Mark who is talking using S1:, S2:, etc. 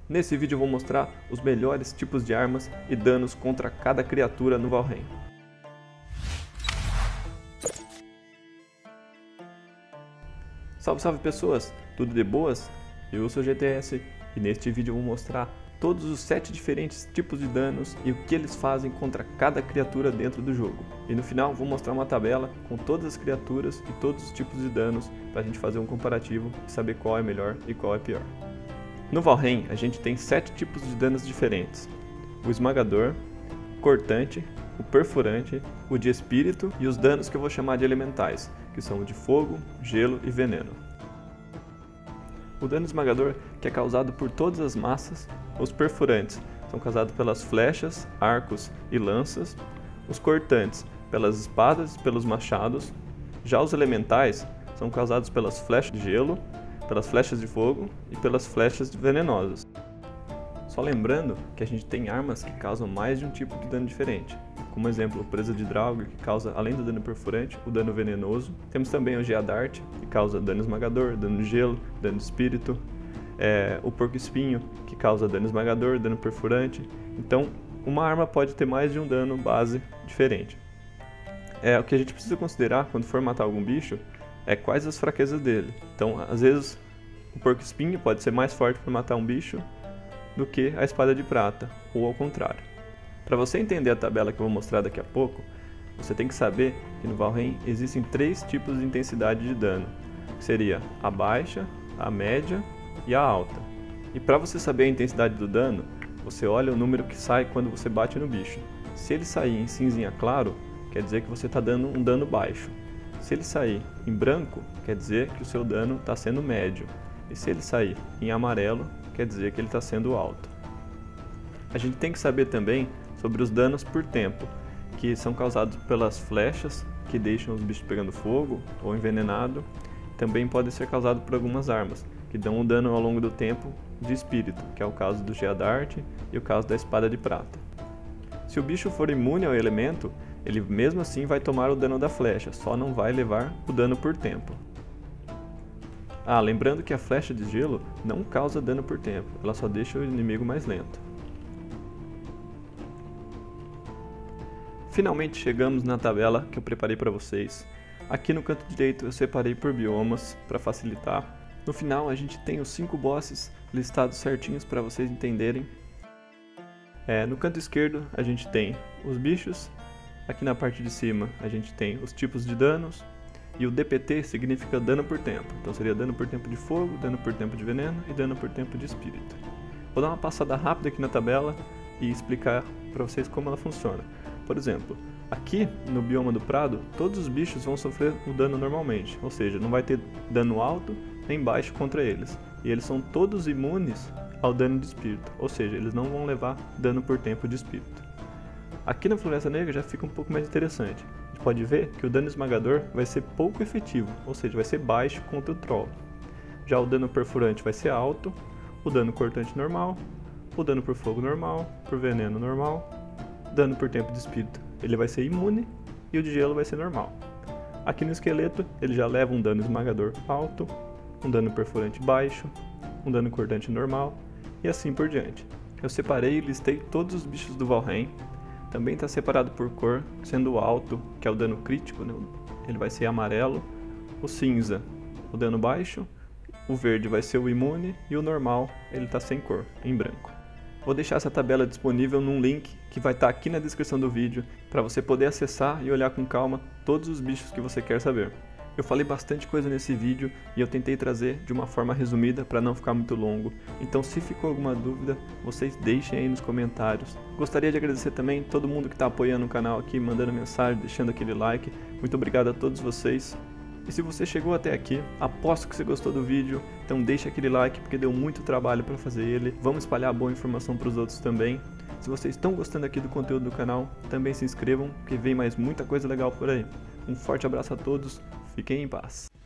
S1: Nesse vídeo eu vou mostrar os melhores tipos de armas e danos contra cada criatura no Valheim. Salve, salve pessoas! Tudo de boas? Eu sou o GTS e neste vídeo eu vou mostrar todos os 7 diferentes tipos de danos e o que eles fazem contra cada criatura dentro do jogo. E no final vou mostrar uma tabela com todas as criaturas e todos os tipos de danos para a gente fazer um comparativo e saber qual é melhor e qual é pior. No Valheim a gente tem 7 tipos de danos diferentes: o esmagador, o cortante, o perfurante, o de espírito e os danos que eu vou chamar de elementais, que são o de fogo, gelo e veneno. O dano esmagador, que é causado por todas as massas. Os perfurantes são causados pelas flechas, arcos e lanças. Os cortantes pelas espadas e pelos machados. Já os elementais são causados pelas flechas de gelo, pelas flechas de fogo e pelas flechas venenosas. Só lembrando que a gente tem armas que causam mais de um tipo de dano diferente. Como exemplo, o Presa de Draugr, que causa, além do dano perfurante, o dano venenoso. Temos também o Geadart, que causa dano esmagador, dano de gelo, dano de espírito. O Porco-Espinho, que causa dano esmagador, dano perfurante. Então, uma arma pode ter mais de um dano base diferente. O que a gente precisa considerar quando for matar algum bicho é quais as fraquezas dele. Então, às vezes, o Porco-Espinho pode ser mais forte para matar um bicho do que a Espada de Prata, ou ao contrário. Para você entender a tabela que eu vou mostrar daqui a pouco, você tem que saber que no Valheim existem 3 tipos de intensidade de dano, que seria a baixa, a média e a alta. E para você saber a intensidade do dano, você olha o número que sai quando você bate no bicho. Se ele sair em cinzinha claro, quer dizer que você está dando um dano baixo. Se ele sair em branco, quer dizer que o seu dano está sendo médio. E se ele sair em amarelo, quer dizer que ele está sendo alto. A gente tem que saber também sobre os danos por tempo, que são causados pelas flechas, que deixam os bichos pegando fogo ou envenenado. Também podem ser causados por algumas armas, que dão um dano ao longo do tempo de espírito, que é o caso do Geadart e o caso da Espada de Prata. Se o bicho for imune ao elemento, ele mesmo assim vai tomar o dano da flecha, só não vai levar o dano por tempo. Lembrando que a flecha de gelo não causa dano por tempo, ela só deixa o inimigo mais lento. Finalmente chegamos na tabela que eu preparei para vocês. Aqui no canto direito eu separei por biomas para facilitar. No final a gente tem os 5 bosses listados certinhos para vocês entenderem. No canto esquerdo a gente tem os bichos. Aqui na parte de cima a gente tem os tipos de danos. E o DPT significa dano por tempo. Então seria dano por tempo de fogo, dano por tempo de veneno e dano por tempo de espírito. Vou dar uma passada rápida aqui na tabela e explicar para vocês como ela funciona. Por exemplo, aqui no bioma do prado, todos os bichos vão sofrer o dano normalmente, ou seja, não vai ter dano alto nem baixo contra eles. E eles são todos imunes ao dano de espírito, ou seja, eles não vão levar dano por tempo de espírito. Aqui na Floresta Negra já fica um pouco mais interessante. A gente pode ver que o dano esmagador vai ser pouco efetivo, ou seja, vai ser baixo contra o troll. Já o dano perfurante vai ser alto, o dano cortante normal, o dano por fogo normal, por veneno normal, dano por tempo de espírito ele vai ser imune e o de gelo vai ser normal. Aqui no esqueleto ele já leva um dano esmagador alto, um dano perfurante baixo, um dano cortante normal e assim por diante. Eu separei e listei todos os bichos do Valheim. Também está separado por cor, sendo o alto, que é o dano crítico, né? Ele vai ser amarelo, o cinza, o dano baixo, o verde vai ser o imune e o normal ele está sem cor, em branco. Vou deixar essa tabela disponível num link que vai estar aqui na descrição do vídeo para você poder acessar e olhar com calma todos os bichos que você quer saber. Eu falei bastante coisa nesse vídeo e eu tentei trazer de uma forma resumida para não ficar muito longo, então se ficou alguma dúvida, vocês deixem aí nos comentários. Gostaria de agradecer também todo mundo que está apoiando o canal aqui, mandando mensagem, deixando aquele like. Muito obrigado a todos vocês. E se você chegou até aqui, aposto que você gostou do vídeo, então deixa aquele like porque deu muito trabalho para fazer ele. Vamos espalhar boa informação para os outros também. Se vocês estão gostando aqui do conteúdo do canal, também se inscrevam, porque vem mais muita coisa legal por aí. Um forte abraço a todos, fiquem em paz.